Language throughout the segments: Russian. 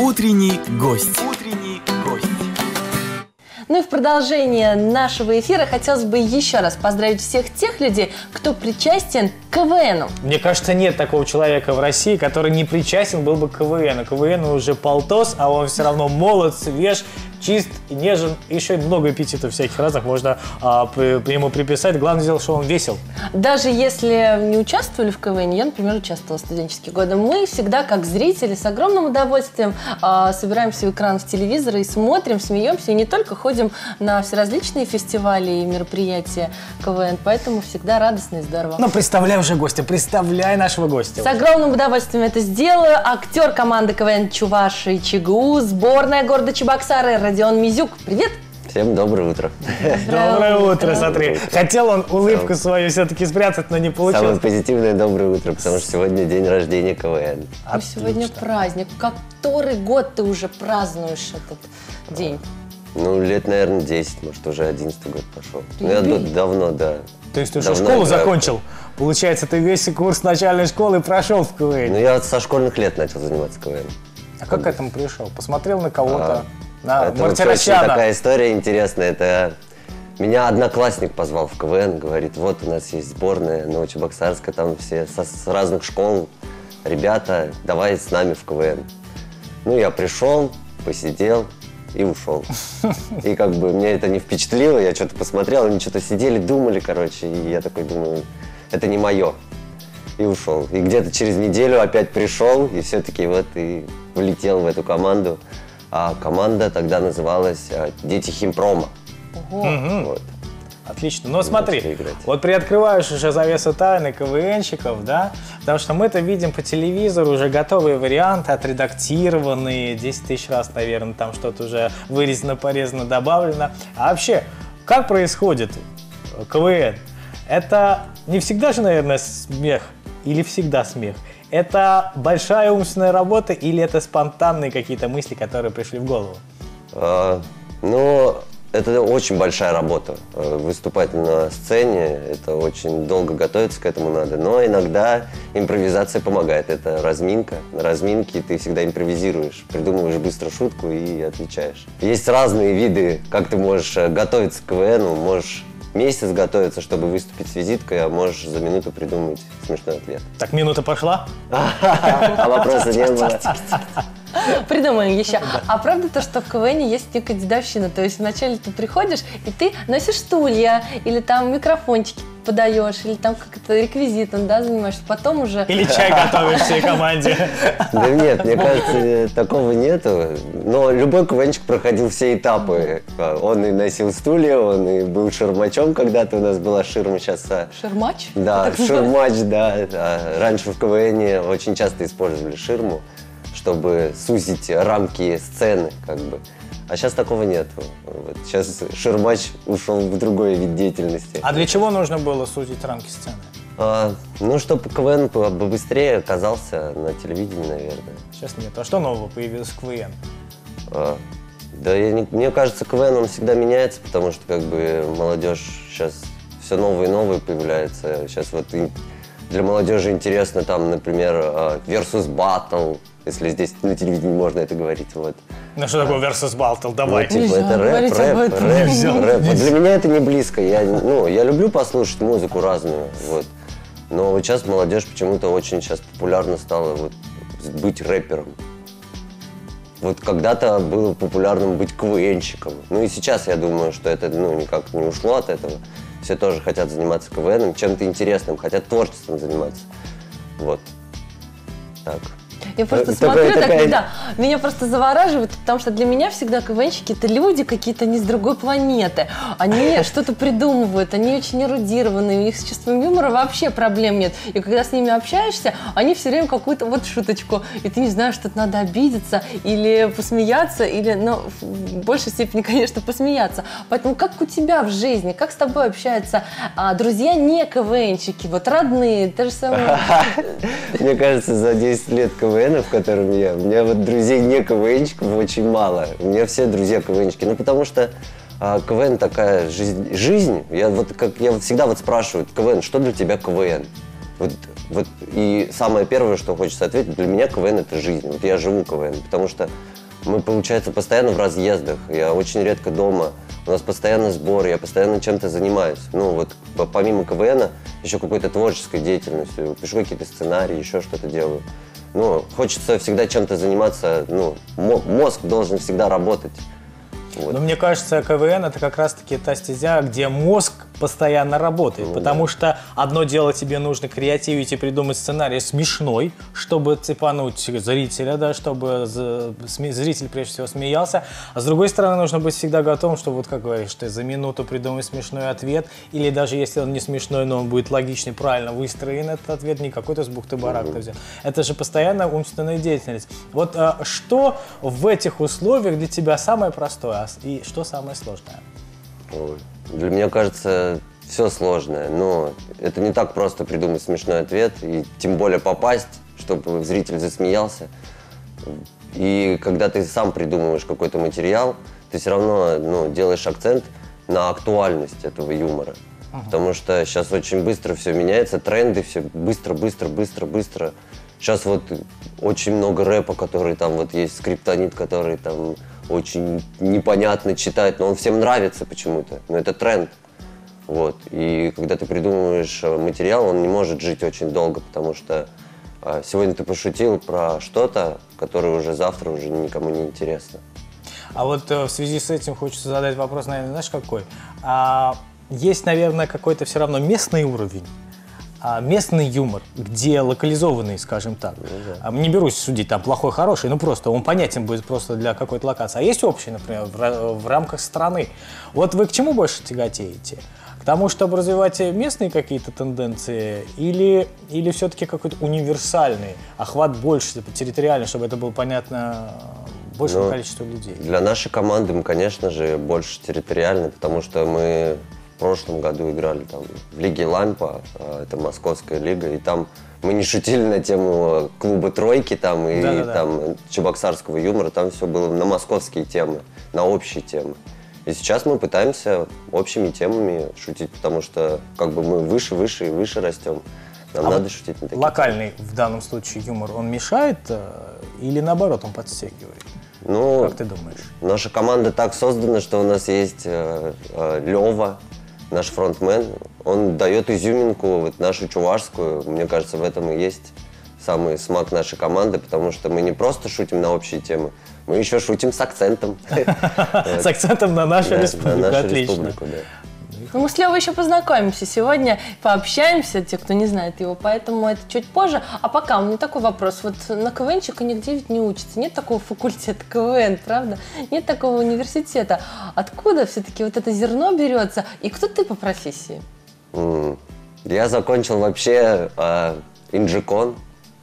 Утренний гость. Утренний гость. Ну и в продолжение нашего эфира хотелось бы еще раз поздравить всех тех людей, кто причастен к КВНу. Мне кажется, нет такого человека в России, который не причастен был бы к КВНу. КВН уже полтос, а он все равно молод, свеж, чист и нежен. Еще много эпитетов всяких разных можно ему приписать. Главное дело, что он весел. Даже если не участвовали в КВН, я, например, участвовала в студенческие годы, мы всегда, как зрители, с огромным удовольствием собираемся у экранов телевизора и смотрим, смеемся, и не только ходим на всеразличные фестивали и мероприятия КВН, поэтому всегда радостно и здорово. Ну, представляй уже гостя, представляй нашего гостя. С огромным удовольствием это сделаю. Актер команды КВН Чувашии ЧГУ, сборная города Чебоксары Родион Мизюк. Привет! Всем доброе утро. Доброе утро, смотри. Хотел он улыбку свою все-таки спрятать, но не получилось. Самое позитивное доброе утро, потому что сегодня день рождения КВН. А сегодня праздник. Который год ты уже празднуешь этот день? Ну, лет, наверное, 10, может, уже 11-й год пошел. Ну, я давно, да. То есть ты уже школу закончил? Получается, ты весь курс начальной школы прошел в КВН? Ну, я со школьных лет начал заниматься КВН. А как к этому пришел? Посмотрел на кого-то? Это очень такая история интересная. Это меня одноклассник позвал в КВН, говорит, вот у нас есть сборная Новочебоксарска, там все с разных школ ребята, давай с нами в КВН. Ну, я пришел, посидел и ушел. И как бы мне это не впечатлило, я что-то посмотрел, они что-то сидели, думали, короче, и я такой думаю, это не мое. И ушел. И где-то через неделю опять пришел, и все-таки вот и влетел в эту команду. А команда тогда называлась «Дети Химпрома». Вот. Отлично. Но смотри, вот приоткрываешь уже завесу тайны КВНщиков, да? Потому что мы-то видим по телевизору уже готовые варианты, отредактированные, 10 тысяч раз, наверное, там что-то уже вырезано, порезано, добавлено. А вообще, как происходит КВН? Это не всегда же, наверное, смех или всегда смех? Это большая умственная работа или это спонтанные какие-то мысли, которые пришли в голову? Ну, это очень большая работа. Выступать на сцене, это очень долго готовиться к этому надо. Но иногда импровизация помогает. Это разминка. На разминке ты всегда импровизируешь, придумываешь быстро шутку и отвечаешь. Есть разные виды, как ты можешь готовиться к КВНу. Можешь месяц готовиться, чтобы выступить с визиткой, а можешь за минуту придумать смешной ответ. Так, минута пошла? А вопроса не было. Придумаем еще. А правда то, что в КВН есть некая дедовщина? То есть вначале ты приходишь, и ты носишь стулья, или там микрофончики подаешь, или там как-то реквизитом, да, занимаешься, потом уже... Или чай готовишь всей команде. Да нет, мне кажется, такого нету. Но любой КВНчик проходил все этапы. Он и носил стулья, он и был ширмачом когда-то. У нас была ширма, сейчас... Ширмач? Да, ширмач, да. Раньше в КВН очень часто использовали ширму, чтобы сузить рамки сцены, как бы. А сейчас такого нет. Вот. Сейчас ширмач ушел в другой вид деятельности. А для чего нужно было сузить рамки сцены? Ну, чтобы КВН побыстрее оказался на телевидении, наверное. Сейчас нет. А что нового появилось в КВН? Да, мне кажется, КВН он всегда меняется, потому что как бы молодежь сейчас все новые и новые появляется. Сейчас вот для молодежи интересно там, например, versus battle. Если здесь на телевидении можно это говорить, вот. Ну что такое versus battle? Давай. Ну, типа, это рэп. Для меня это не близко. Я люблю послушать музыку разную, вот. Но вот сейчас молодежь почему-то очень сейчас популярно стала вот быть рэпером. Вот когда-то было популярным быть КВНщиком. Ну и сейчас я думаю, что это никак не ушло от этого. Все тоже хотят заниматься КВНом, чем-то интересным, хотят творчеством заниматься. Вот. Так. Я просто смотрю, меня просто завораживает, потому что для меня всегда КВНщики — это люди какие-то не с другой планеты. Они что-то придумывают, они очень эрудированные, у них с чувством юмора вообще проблем нет. И когда с ними общаешься, они все время какую-то вот шуточку, и ты не знаешь, что надо обидеться или посмеяться, или, в большей степени, конечно, посмеяться. Поэтому как у тебя в жизни, как с тобой общаются друзья не КВНщики, вот родные, то же самое? Мне кажется, за 10 лет КВН, в котором у меня вот друзей не КВНщиков очень мало. У меня все друзья КВНщики. Ну, потому что КВН такая жизнь. Я всегда вот спрашиваю, КВН, что для тебя КВН? Вот и самое первое, что хочется ответить, для меня КВН – это жизнь. Вот я живу КВН, потому что мы, получается, постоянно в разъездах. Я очень редко дома. У нас постоянно сбор, я постоянно чем-то занимаюсь. Ну вот помимо КВН еще какой-то творческой деятельностью. Пишу какие-то сценарии, еще что-то делаю. Ну, хочется всегда чем-то заниматься. Ну, мозг должен всегда работать. Вот. Но мне кажется, КВН это как раз-таки та стезя, где мозг постоянно работает, потому что одно дело тебе нужно креативить и придумать сценарий смешной, чтобы цепануть зрителя, да, чтобы зритель прежде всего смеялся, а с другой стороны нужно быть всегда готовым, чтобы, вот как говоришь, ты за минуту придумать смешной ответ, или даже если он не смешной, но он будет логичный, правильно выстроен этот ответ, не какой-то с бухты-барахты взял. Это же постоянная умственная деятельность. Вот что в этих условиях для тебя самое простое и что самое сложное? Ой. Для меня кажется, все сложное, но это не так просто придумать смешной ответ, и тем более попасть, чтобы зритель засмеялся. И когда ты сам придумываешь какой-то материал, ты все равно делаешь акцент на актуальность этого юмора. Потому что сейчас очень быстро все меняется, тренды все быстро. Сейчас вот очень много рэпа, который там вот есть, скриптонит, который там очень непонятно читать, но он всем нравится почему-то, но это тренд. Вот. И когда ты придумываешь материал, он не может жить очень долго, потому что сегодня ты пошутил про что-то, которое уже завтра уже никому не интересно. А вот в связи с этим хочется задать вопрос, наверное, знаешь какой? Есть, наверное, какой-то все равно местный уровень, местный юмор, где локализованный, скажем так. Не берусь судить, там, плохой, хороший, просто он понятен будет просто для какой-то локации. А есть общий, например, в рамках страны. Вот вы к чему больше тяготеете? К тому, чтобы развивать местные какие-то тенденции, или все-таки какой-то универсальный охват больше, территориальный, чтобы это было понятно большему количеству людей? Для нашей команды мы, конечно же, больше территориальны, потому что мы в прошлом году играли там в Лиге Лампа, это московская лига, и там мы не шутили на тему клуба «Тройки» там, и там чебоксарского юмора, там все было на московские темы, на общие темы. И сейчас мы пытаемся общими темами шутить, потому что как бы мы выше и выше растем. Нам надо шутить на такие локальный в данном случае юмор, он мешает или наоборот он подстегивает? Ну, как ты думаешь? Наша команда так создана, что у нас есть Лёва, наш фронтмен, он дает изюминку, вот нашу чувашскую. Мне кажется, в этом и есть самый смак нашей команды, потому что мы не просто шутим на общие темы, мы еще шутим с акцентом. С акцентом на нашу республику, отлично. Ну, мы с Левой еще познакомимся сегодня, пообщаемся, те, кто не знает его, поэтому это чуть позже. А пока у меня такой вопрос. Вот на КВНчика нигде ведь не учатся. Нет такого факультета КВН, правда? Нет такого университета. Откуда все-таки вот это зерно берется? И кто ты по профессии? Я закончил вообще инжикон.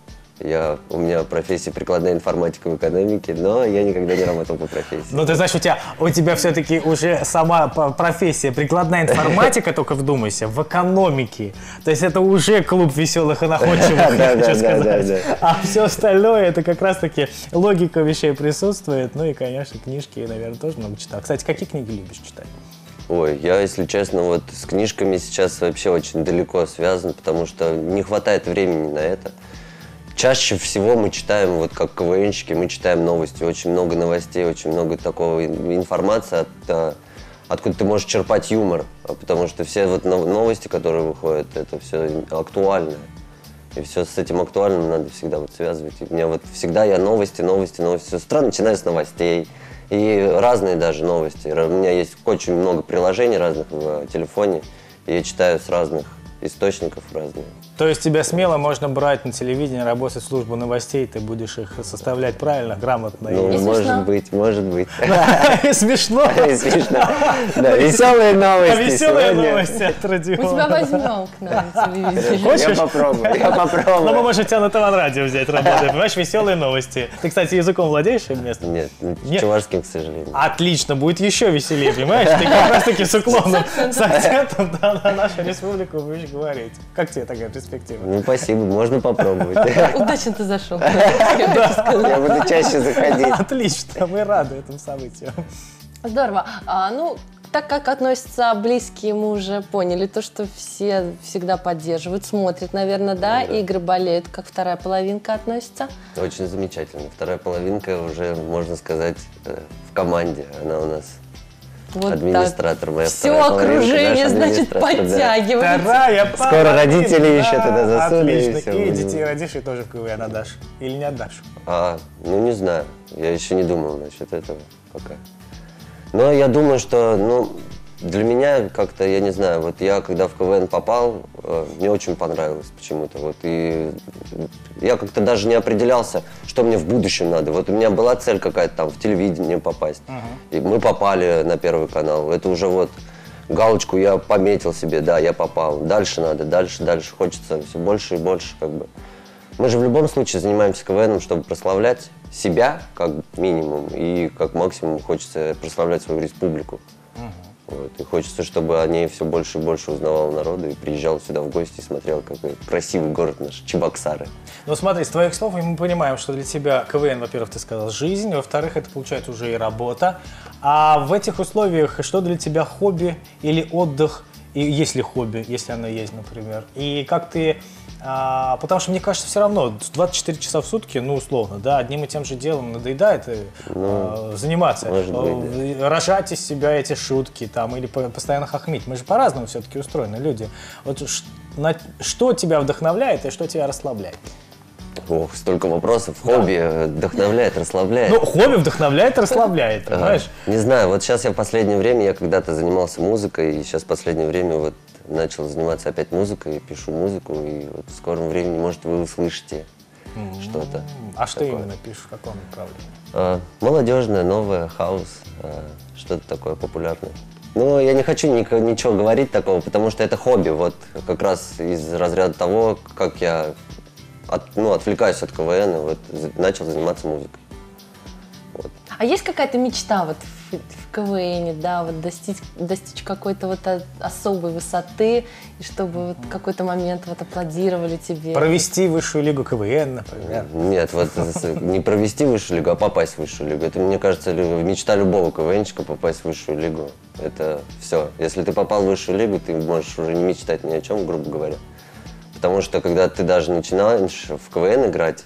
У меня профессия прикладная информатика в экономике, но я никогда не работал по профессии. Ну, ты знаешь, у тебя все-таки уже сама профессия прикладная информатика, только вдумайся, в экономике. То есть это уже клуб веселых и находчивых, я хочу сказать. А все остальное, это как раз-таки логика вещей присутствует. Ну и, конечно, книжки, наверное, тоже много читал. Кстати, какие книги любишь читать? Ой, я, если честно, вот с книжками сейчас вообще очень далеко связан, потому что не хватает времени на это. Чаще всего мы читаем, вот как КВНщики, мы читаем новости, очень много новостей, очень много такого информации, откуда ты можешь черпать юмор, потому что все вот новости, которые выходят, это все актуально. И все с этим актуальным надо всегда вот связывать. И у меня вот всегда я новости. С утра начинаю с новостей. И разные даже новости. У меня есть очень много приложений разных в телефоне, и я читаю с разных источников разные. То есть тебя смело можно брать на телевидении, работать в службу новостей, ты будешь их составлять правильно, грамотно? Ну, может быть. Смешно? Смешно. Да, веселые новости. Веселые новости от Родиона. Мы тебя возьмем к нам на телевидение. Хочешь? Я попробую. Но мы можем тебя на ТВ-радио взять работать, понимаешь, веселые новости. Ты, кстати, языком владеешь местным? Нет, чувашским, к сожалению. Отлично, будет еще веселее, понимаешь? Ты как раз-таки с уклоном, с акцентом на нашу республику будешь говорить. Как тебе такая перспектива? Ну, спасибо, можно попробовать. Удачно ты зашел. Я буду чаще заходить. Отлично, мы рады этому событию. Здорово. Ну, Так как относятся близкие, мы уже поняли, то, что все всегда поддерживают, смотрят, наверное, да, игры, болеют. Как вторая половинка относится? Очень замечательно. Вторая половинка уже, можно сказать, в команде. Она у нас Вот администратор. Моя все вторая половинка, окружение, наш значит, администратор, да. подтягивается. Вторая Скоро родители еще туда засунули, и Отлично. всё, И будем. детей родишь, и тоже в КВН отдашь. Или не отдашь? Ну, не знаю. Я еще не думал насчет этого пока. Но я думаю, что, для меня как-то, я не знаю, вот я когда в КВН попал, мне очень понравилось почему-то. Вот, и я как-то даже не определялся, что мне в будущем надо. Вот у меня была цель какая-то там в телевидение попасть. И мы попали на Первый канал. Это уже вот галочку я пометил себе, да, я попал. Дальше надо, дальше хочется все больше и больше как бы. Мы же в любом случае занимаемся КВНом, чтобы прославлять себя, как минимум, и как максимум хочется прославлять свою республику. Вот. И хочется, чтобы о ней все больше и больше узнавал народу и приезжал сюда в гости и смотрел, какой красивый город наш, Чебоксары. Ну смотри, с твоих слов мы понимаем, что для тебя КВН, во-первых, ты сказал, жизнь, во-вторых, это получается уже и работа. А в этих условиях что для тебя хобби или отдых, и есть ли хобби, если оно есть, например? И как ты... потому что, мне кажется, все равно 24 часа в сутки, условно, да, одним и тем же делом надоедает заниматься. Может быть, да. Рожать из себя эти шутки там, или постоянно хохмить. Мы же по-разному все-таки устроены, люди. Вот что тебя вдохновляет и что тебя расслабляет? Ох, столько вопросов. Хобби вдохновляет, расслабляет. Хобби вдохновляет, расслабляет, понимаешь? Не знаю, вот сейчас я в последнее время, я когда-то занимался музыкой, и сейчас в последнее время вот начал заниматься опять музыкой, пишу музыку, и вот в скором времени, может, вы услышите что-то. А что такое. именно пишешь, в каком направлении? Молодежное, новое, хаус, что-то такое популярное. Ну, я не хочу ничего говорить такого, потому что это хобби, вот как раз из разряда того, как я отвлекаюсь от КВН и вот начал заниматься музыкой. Вот. А есть какая-то мечта вот в КВНе, да, вот достичь какой-то вот особой высоты, и чтобы вот какой-то момент вот аплодировали тебе? Провести высшую лигу КВН, например. Нет, вот не провести высшую лигу, а попасть в высшую лигу. Это, мне кажется, мечта любого КВНщика попасть в высшую лигу. Это все. Если ты попал в высшую лигу, ты можешь уже не мечтать ни о чем, грубо говоря. Потому что, когда ты даже начинаешь в КВН играть,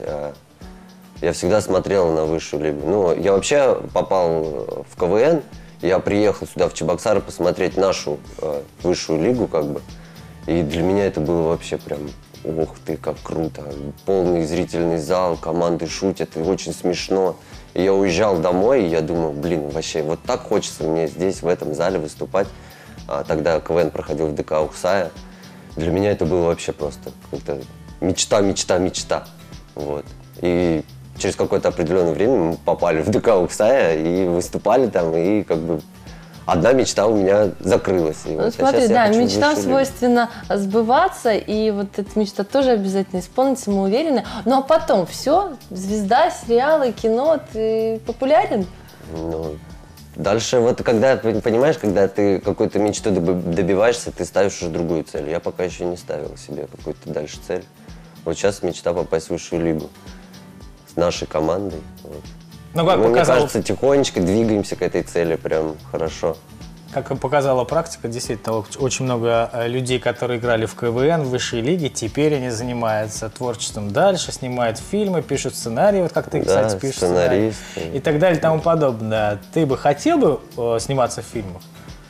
я всегда смотрел на высшую лигу. Ну, я вообще попал в КВН, я приехал сюда, в Чебоксары, посмотреть нашу высшую лигу, как бы. И для меня это было вообще прям, ух ты, как круто. Полный зрительный зал, команды шутят, и очень смешно. И я уезжал домой, и я думал, вообще, вот так хочется мне здесь, в этом зале выступать. А тогда КВН проходил в ДК Ухсая. Для меня это было вообще просто как-то мечта. Вот. И через какое-то определенное время мы попали в ДК Ухсая и выступали там, и как бы одна мечта у меня закрылась. И вот смотри, да, мечтам свойственно сбываться, и вот эта мечта тоже обязательно исполнится, мы уверены. Ну а потом все, звезда, сериалы, кино, ты популярен? Ну, дальше вот когда, понимаешь, когда ты какой-то мечту добиваешься, ты ставишь уже другую цель. Я пока еще не ставил себе какую-то дальше цель. Вот сейчас мечта попасть в высшую лигу с нашей командой. Вот. Ну, как мне кажется, тихонечко двигаемся к этой цели прям хорошо. Как показала практика, действительно, очень много людей, которые играли в КВН, в высшей лиге, теперь они занимаются творчеством дальше, снимают фильмы, пишут сценарии, вот как ты, кстати, пишешь сценарий, и так далее, и тому подобное. Ты бы хотел бы сниматься в фильмах?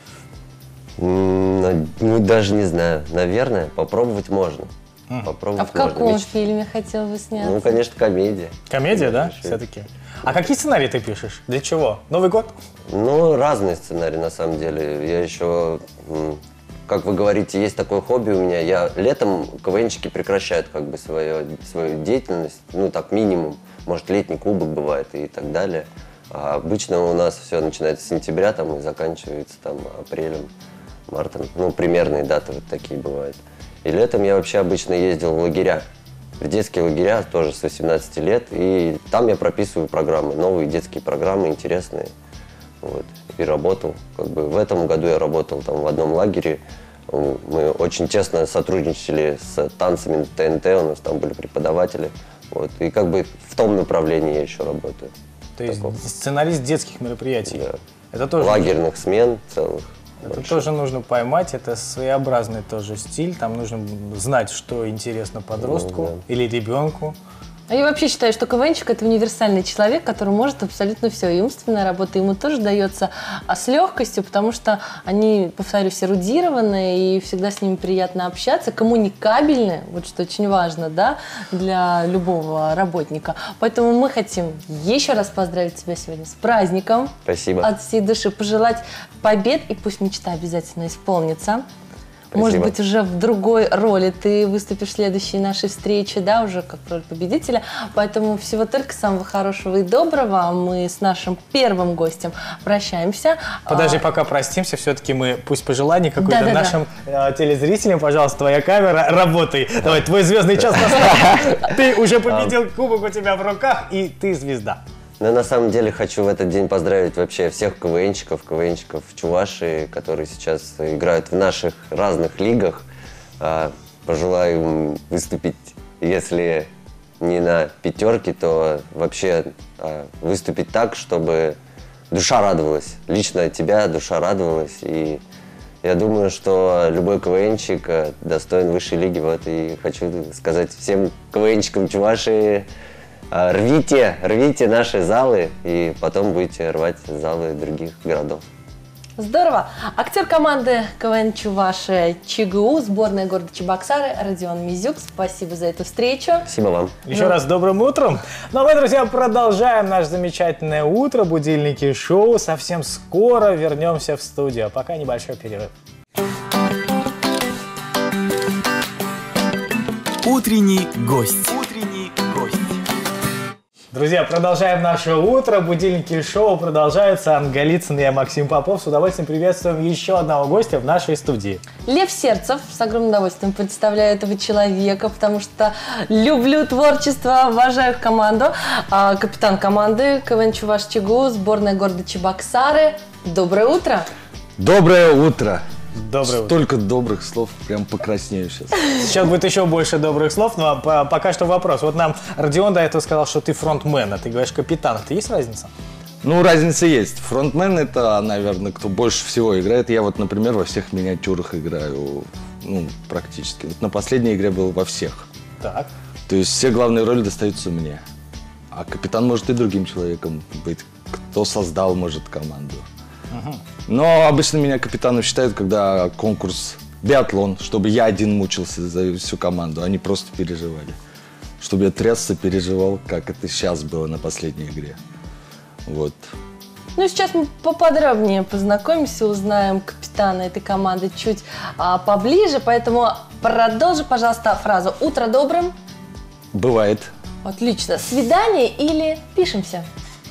Ну, даже не знаю. Наверное, попробовать можно. А в каком фильме хотел бы сняться? Ну, конечно, комедия. Комедия, да, все-таки? А какие сценарии ты пишешь? Для чего? Новый год? Ну, разные сценарии, на самом деле. Я еще, как вы говорите, есть такое хобби у меня. Летом КВНщики прекращают как бы свою деятельность, ну, так, минимум. Может, летний кубок бывает и так далее. А обычно у нас все начинается с сентября там, и заканчивается там апрелем, мартом. Ну, примерные даты вот такие бывают. И летом я вообще обычно ездил в лагеря. В детские лагеря тоже с 18 лет, и там я прописываю программы, новые детские программы, интересные. Вот. И работал. Как бы в этом году я работал там в одном лагере. Мы очень тесно сотрудничали с танцами ТНТ, у нас там были преподаватели. Вот. И как бы в том направлении я еще работаю. То есть сценарист детских мероприятий? Да. Это тоже лагерных смен целых. Это тоже нужно поймать, это своеобразный тоже стиль, там нужно знать, что интересно подростку или ребенку. А я вообще считаю, что КВНчик – это универсальный человек, который может абсолютно все. И умственная работа ему тоже дается с легкостью, потому что они, повторюсь, эрудированные, и всегда с ними приятно общаться, коммуникабельны, вот что очень важно, да, для любого работника. Поэтому мы хотим еще раз поздравить тебя сегодня с праздником. Спасибо. От всей души пожелать побед, и пусть мечта обязательно исполнится. Спасибо. Может быть, уже в другой роли ты выступишь в следующей нашей встрече, да, уже как роль победителя. Поэтому всего только самого хорошего и доброго. Мы с нашим первым гостем прощаемся. Подожди, пока простимся, все-таки мы, пусть пожелание какое-то нашим телезрителям, пожалуйста, твоя камера, работай. Давай, твой звездный час настал. Ты уже победил, кубок у тебя в руках, и ты звезда. Но на самом деле хочу в этот день поздравить вообще всех КВНчиков Чувашии, которые сейчас играют в наших разных лигах. Пожелаю им выступить, если не на пятерке, то вообще выступить так, чтобы душа радовалась. Лично от тебя душа радовалась. И я думаю, что любой КВНчик достоин высшей лиги. Вот, и хочу сказать всем КВНчикам Чувашии: рвите наши залы, и потом будете рвать залы других городов. Здорово! Актер команды КВН Чувашия ЧГУ, сборная города Чебоксары Родион Мизюк. Спасибо за эту встречу. Спасибо вам. Еще раз добрым утром. Ну а мы, друзья, продолжаем наше замечательное утро, будильники шоу. Совсем скоро вернемся в студию. А пока небольшой перерыв. Утренний гость. Утренний гость. Друзья, продолжаем наше утро. Будильники шоу продолжаются. Анна Голицын и я, Максим Попов. С удовольствием приветствуем еще одного гостя в нашей студии. Лев Сердцев. С огромным удовольствием представляю этого человека, потому что люблю творчество, обожаю их команду. Капитан команды КВН Чуваш ЧГУ, сборная города Чебоксары. Доброе утро. Доброе утро. Доброе утро. Столько добрых слов, прям покраснею сейчас. Сейчас будет еще больше добрых слов, но пока что вопрос. Вот нам Родион до этого сказал, что ты фронтмен, а ты говоришь капитан. Это есть разница? Ну, разница есть. Фронтмен — это, наверное, кто больше всего играет. Я вот, например, во всех миниатюрах играю, ну, практически. Вот на последней игре был во всех. Так. То есть все главные роли достаются мне. А капитан может и другим человеком быть. Кто создал, может, команду. Но обычно меня капитаном считают, когда конкурс биатлон, чтобы я один мучился за всю команду, они просто переживали. Чтобы я трясся, переживал, как это сейчас было на последней игре. Вот. Ну, сейчас мы поподробнее познакомимся, узнаем капитана этой команды чуть поближе, поэтому продолжи, пожалуйста, фразу «Утро добрым». Бывает. Отлично. Свидание или пишемся?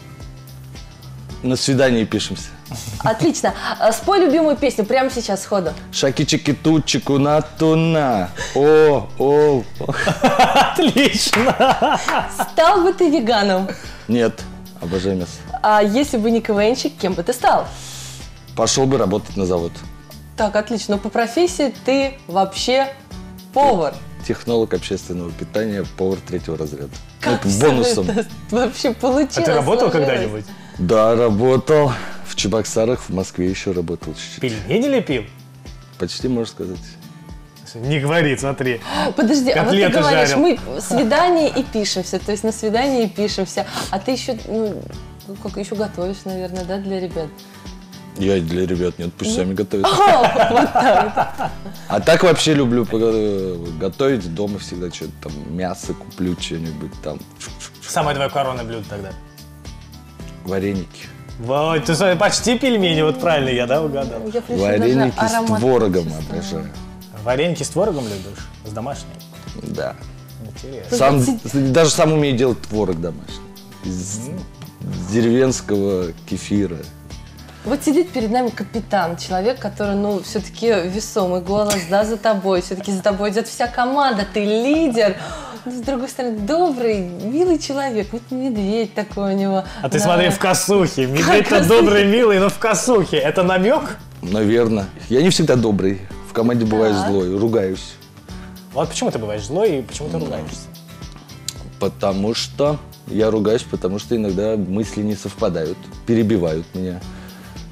На свидании пишемся. Отлично. Спой любимую песню прямо сейчас сходу. Шаки-чики-ту-чику на-ту-на. О. Отлично! Стал бы ты веганом? Нет, обожаю мясо. А если бы не КВНчик, кем бы ты стал? Пошел бы работать на завод. Так, отлично. Но по профессии ты вообще повар. Технолог общественного питания, повар 3-го разряда. Как Это всё бонусом. это вообще получилось? А ты работал сложилось? когда-нибудь? Да, работал. В Чебоксарах, в Москве еще работал чуть-чуть. Пельмени лепил? Почти, можно сказать. Не говори, смотри. Подожди, а вот ты Котлеты говоришь, жарил. мы свидание и пишемся, то есть на свидание и пишемся, а ты еще, ну, как еще готовишь, наверное, да, для ребят? Я и для ребят нет, пусть сами готовят. Вот так. А так вообще люблю готовить дома всегда что-то там, мясо куплю, что-нибудь там. Самое твое коронное блюдо тогда? Вареники. Вот, ты смотри, почти пельмени, вот правильно я, да, угадал? Я пришла, Вареники даже с аромат творогом чувствую. обожаю. Вареники с творогом любишь? С домашним? Да. Интересно. Даже сам умею делать творог домашний. Из деревенского кефира. Вот сидит перед нами капитан, человек, который, ну, все-таки весомый голос, да, за тобой. Все-таки за тобой идет вся команда, ты лидер. Но, с другой стороны, добрый, милый человек. Вот медведь такой у него. А ты да. смотри, в косухе. Медведь-то добрый, милый, но в косухе. Это намек? Наверное. Я не всегда добрый. В команде бываю Так. злой, ругаюсь. Вот почему ты бываешь злой и почему ты ругаешься? Потому что я ругаюсь, потому что иногда мысли не совпадают, перебивают меня.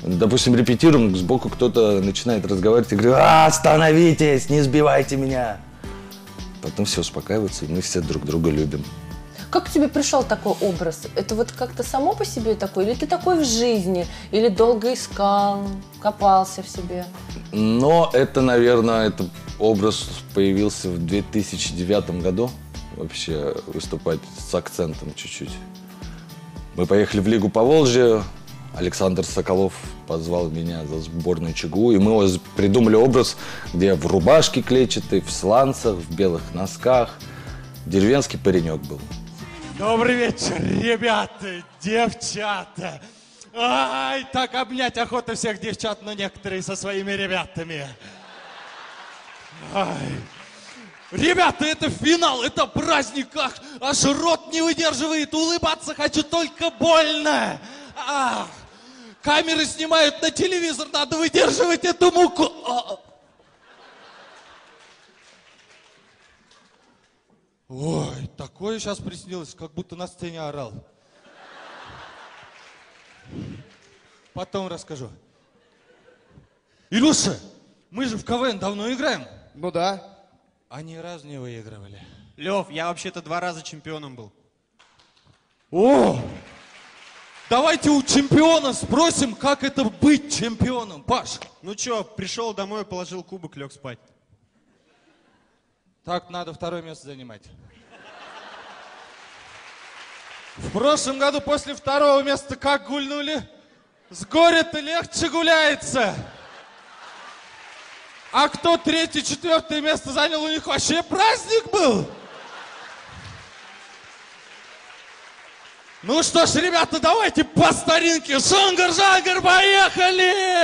допустим, репетируем, сбоку кто-то начинает разговаривать и говорит: остановитесь, не сбивайте меня. Потом все успокаиваются, и мы все друг друга любим. Как к тебе пришел такой образ? Это вот как-то само по себе такой? Или ты такой в жизни? Или долго искал, копался в себе? Но это, наверное, этот образ появился в 2009 году. Вообще выступать с акцентом чуть-чуть. Мы поехали в Лигу Поволжья. Александр Соколов позвал меня за сборную ЧГУ. И мы придумали образ, где в рубашке клетчатой, в сланцах, в белых носках. Деревенский паренек был. Добрый вечер, ребята, девчата. Ай, так обнять охота всех девчат, но некоторые со своими ребятами. Ай. Ребята, это финал, это праздник, аж рот не выдерживает, улыбаться хочу, только больно. Камеры снимают на телевизор, надо выдерживать эту муку. Ой, такое сейчас приснилось, как будто на сцене орал. Потом расскажу. Илюша, мы же в КВН давно играем. Ну да. А ни разу не выигрывали. Лев, я вообще-то 2 раза чемпионом был. О! Давайте у чемпиона спросим, как это быть чемпионом, Паш. Ну чё, пришел домой, положил кубок, лег спать. Так, надо 2-е место занимать. В прошлом году после 2-го места как гульнули? С горя-то легче гуляется. А кто 3-е, 4-е место занял, у них вообще праздник был. Ну что ж, ребята, давайте по старинке. Шангар-жангар, поехали!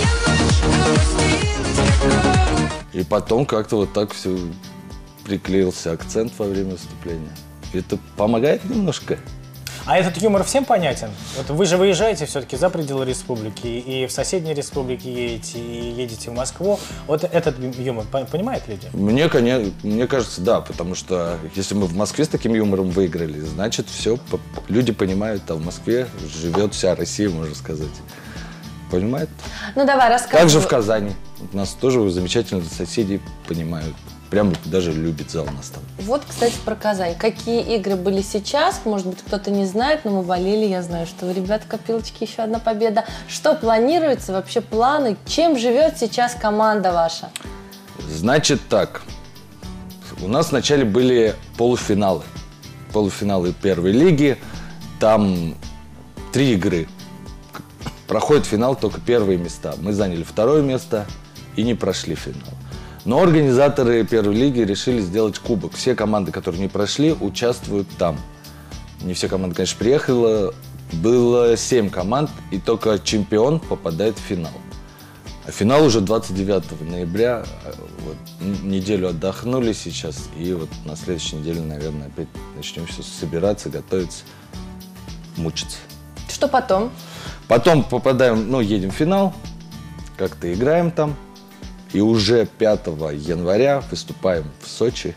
И потом как-то вот так все приклеился акцент во время выступления. Это помогает немножко. А этот юмор всем понятен? Вот вы же выезжаете все-таки за пределы республики, и в соседние республики едете, и едете в Москву. Вот этот юмор понимают люди? Мне кажется, да, потому что если мы в Москве с таким юмором выиграли, значит, все, люди понимают, там в Москве живет вся Россия, можно сказать. Понимают? Ну давай, рассказывай. Также в Казани. У нас тоже замечательные соседи понимают. Прям даже любит зал нас там. Вот, кстати, про Казань. Какие игры были сейчас? Может быть, кто-то не знает, но мы болели. Я знаю, что у ребят копилочки еще одна победа. Что планируется? Вообще планы? Чем живет сейчас команда ваша? Значит так. У нас вначале были полуфиналы. Полуфиналы первой лиги. Там 3 игры. Проходит финал только первые места. Мы заняли 2-е место и не прошли финал. Но организаторы первой лиги решили сделать кубок. Все команды, которые не прошли, участвуют там. Не все команды, конечно, приехало. Было 7 команд, и только чемпион попадает в финал. А финал уже 29 ноября. Вот, неделю отдохнули сейчас, и вот на следующей неделе, наверное, опять начнем все собираться, готовиться, мучиться. Что потом? Потом попадаем, едем в финал, как-то играем там. И уже 5 января выступаем в Сочи.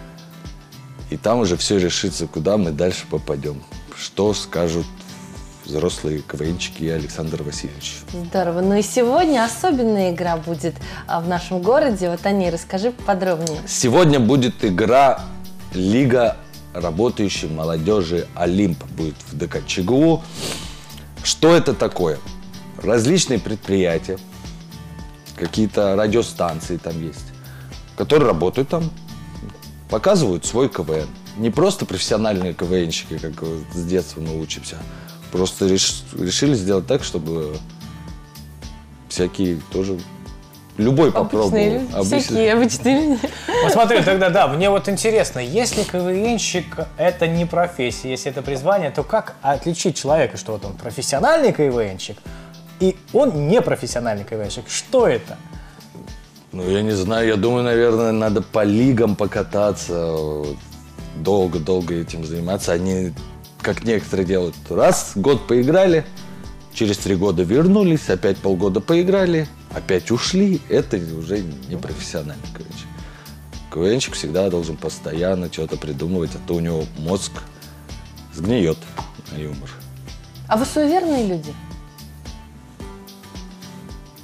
И там уже все решится, куда мы дальше попадем. Что скажут взрослые КВНчики и Александр Васильевич. Здорово. Ну и сегодня особенная игра будет в нашем городе. Вот о ней расскажи подробнее. Сегодня будет игра Лига работающей молодежи «Олимп». Будет в ДК ЧГУ. Что это такое? Различные предприятия. Какие-то радиостанции там есть, которые работают там, показывают свой КВН. Не просто профессиональные КВНщики, как с детства мы учимся. Просто решили сделать так, чтобы всякие тоже, любой попробовал. Всякие обычные люди. Вот смотри, тогда да, мне вот интересно, если КВНщик это не профессия, если это призвание, то как отличить человека, что вот он профессиональный КВНщик, и он не профессиональный КВНщик? Что это? Ну, я не знаю, я думаю, наверное, надо по лигам покататься, долго-долго этим заниматься. Они, как некоторые делают, раз в год поиграли, через 3 года вернулись, опять полгода поиграли, опять ушли. Это уже не профессиональный КВНщик. КВНщик всегда должен постоянно что-то придумывать, а то у него мозг сгниет на юмор. А вы суеверные люди?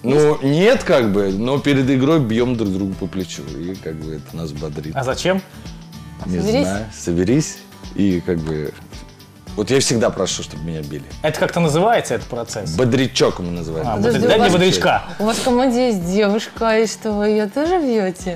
Ну, нет, как бы, но перед игрой бьем друг другу по плечу. И как бы это нас бодрит. А зачем? Не Соберись. знаю, соберись. И как бы... Вот я всегда прошу, чтобы меня били. Это как-то называется, этот процесс? Бодрячок мы называем. Подожди, Дай у мне вас- бодрячка. У вас в команде есть девушка, и что, вы ее тоже бьете?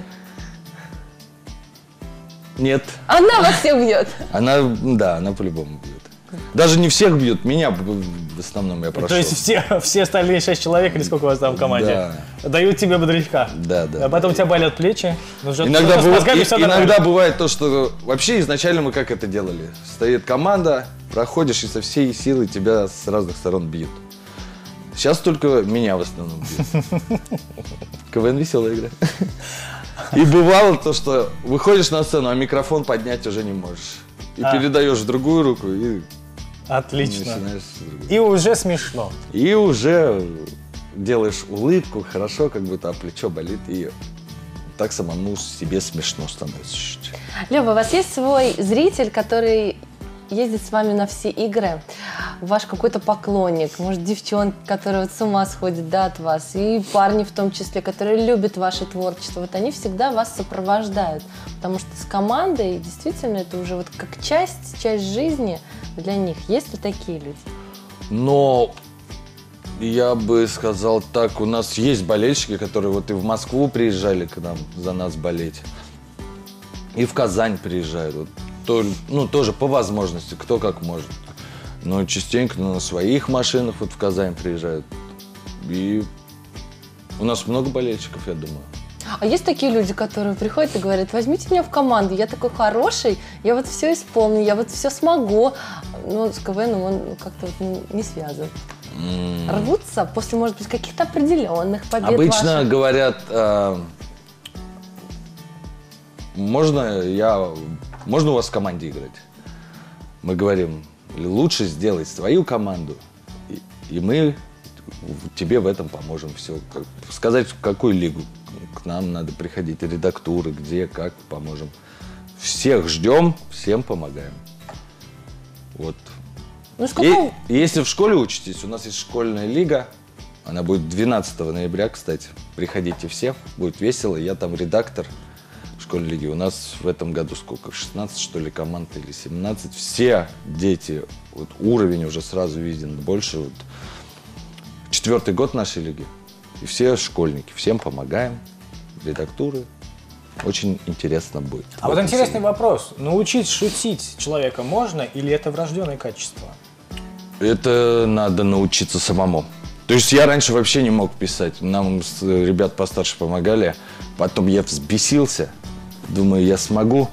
Нет. Она вас всех бьет. Она, да, она по-любому бьет. Даже не всех бьет, меня в основном я прошу. То есть все остальные 6 человек, или сколько у вас там в команде, дают тебе бодрячка? Да, да. А потом у тебя болят плечи? Ну, Иногда, с мозгами всё нормально. иногда бывает то, что вообще изначально мы как это делали. Стоит команда, проходишь и со всей силы тебя с разных сторон бьют. Сейчас только меня в основном бьют. КВН веселая игра. И бывало то, что выходишь на сцену, а микрофон поднять уже не можешь. И передаешь в другую руку и Отлично. начинаешь с другой. И уже смешно. И уже делаешь улыбку, хорошо, как будто плечо болит, и так самому себе смешно становится чуть-чуть. Лёва, у вас есть свой зритель, который ездит с вами на все игры? Ваш какой-то поклонник, может, девчонки, которые вот с ума сходят, да, от вас, и парни в том числе, которые любят ваше творчество, вот они всегда вас сопровождают, потому что с командой действительно это уже вот как часть жизни для них. Есть ли такие люди? Но я бы сказал так, у нас есть болельщики, которые вот и в Москву приезжали к нам за нас болеть, и в Казань приезжают, вот, тоже по возможности, кто как может. Но частенько на своих машинах вот в Казань приезжают. И у нас много болельщиков, я думаю. А есть такие люди, которые приходят и говорят: возьмите меня в команду, я такой хороший, я вот все исполню, я вот все смогу. Но с КВНом он как-то вот не связан. Рвутся после, может быть, каких-то определенных побед Обычно ваших? говорят, можно у вас в команде играть? Мы говорим, лучше сделать свою команду, и мы тебе в этом поможем. Все. Сказать, в какую лигу к нам надо приходить, редактуры, где, как, поможем. Всех ждем, всем помогаем. Вот. Ну, сколько... И если в школе учитесь, у нас есть школьная лига, она будет 12 ноября, кстати. Приходите все, будет весело. Я там редактор школьной лиги. У нас в этом году сколько? 16, что ли, команд или 17. Все дети, вот уровень уже сразу виден больше. Вот. 4-й год нашей лиги. И все школьники, всем помогаем. Редактуры. Очень интересно будет. А вот интересный вопрос. Научить шутить человека можно или это врожденное качество? Это надо научиться самому. То есть я раньше вообще не мог писать. Нам ребят постарше помогали. Потом я взбесился. Думаю, я смогу.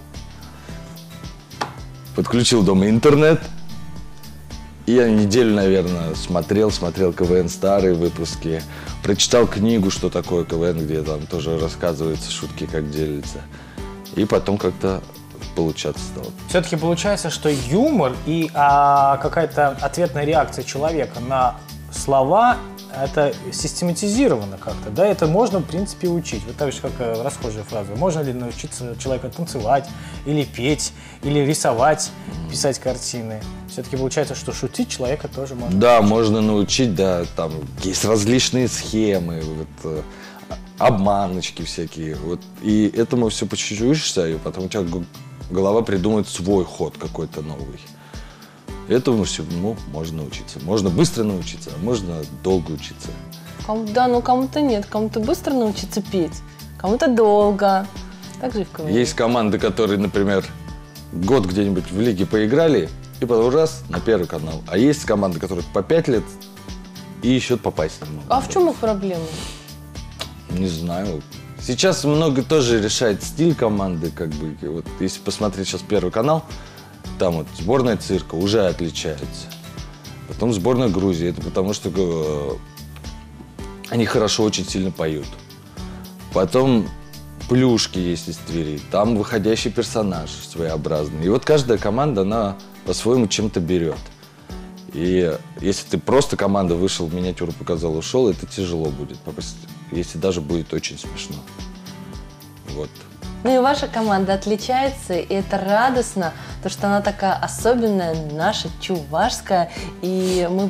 Подключил дома интернет. И я неделю, наверное, смотрел КВН, старые выпуски. Прочитал книгу, что такое КВН, где там тоже рассказываются шутки, как делятся. И потом как-то получаться стало. Все-таки получается, что юмор и какая-то ответная реакция человека на слова, это систематизировано как-то, да, это можно, в принципе, учить. Вот так же, как расхожая фраза. Можно ли научиться человека танцевать, или петь, или рисовать, писать картины? Все-таки получается, что шутить человека тоже можно. Да, можно научить, да, там есть различные схемы, вот, обманочки всякие, вот, и этому все по чуть-чуть учишься, и потом у тебя голова придумает свой ход какой-то новый. Этому всему можно учиться. Можно быстро научиться, а можно долго учиться. Да, но кому-то нет. Кому-то быстро научиться петь, кому-то долго. Так же и в КВН. Есть команды, которые, например, год где-нибудь в лиге поиграли, и потом раз на Первый канал. А есть команды, которые по 5 лет и еще попасть не могут. А в чем их проблема? Не знаю. Сейчас много тоже решает стиль команды, как бы. Вот если посмотреть сейчас Первый канал, там вот сборная цирка уже отличается. Потом сборная Грузии. Это потому что они хорошо очень сильно поют. Потом плюшки есть из Твери. Там выходящий персонаж своеобразный. И вот каждая команда, она по-своему чем-то берет. И если ты просто команда вышел, миниатюру показал, ушел, это тяжело будет. Если даже будет очень смешно. Вот. Ну и ваша команда отличается, и это радостно, то что она такая особенная, наша, чувашская, и мы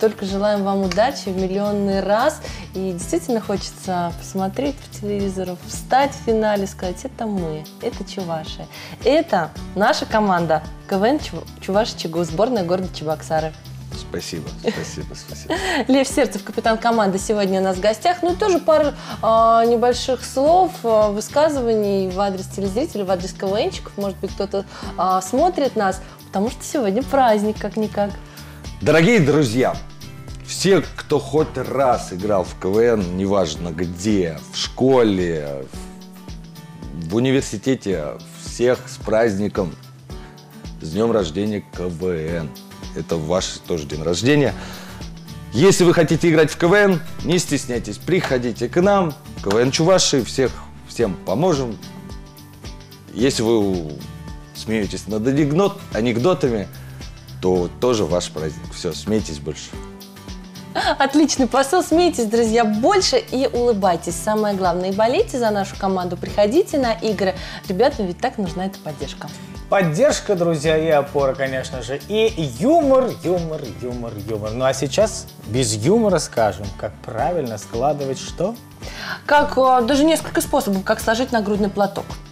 только желаем вам удачи в миллионный раз. И действительно хочется посмотреть по телевизору, встать в финале, сказать: это мы, это чуваши. Это наша команда КВН Чуваши-Чигу, сборная города Чебоксары. Спасибо, спасибо, спасибо. Лев Серцев, капитан команды, сегодня у нас в гостях. Ну и тоже пару небольших слов, высказываний в адрес телезрителей, в адрес КВНщиков. Может быть, кто-то смотрит нас, потому что сегодня праздник, как-никак. Дорогие друзья, все, кто хоть раз играл в КВН, неважно где, в школе, в университете, всех с праздником, с днем рождения КВН. Это ваш тоже день рождения. Если вы хотите играть в КВН, не стесняйтесь, приходите к нам, КВН Чуваши, всем поможем. Если вы смеетесь над анекдотами, то тоже ваш праздник. Все, смейтесь больше. Отличный посыл. Смейтесь, друзья, больше и улыбайтесь. Самое главное, и болейте за нашу команду, приходите на игры. Ребятам ведь так нужна эта поддержка. Поддержка, друзья, и опора, конечно же. И юмор. Ну а сейчас без юмора скажем, как правильно складывать что? Как даже несколько способов, как сложить нагрудный платок.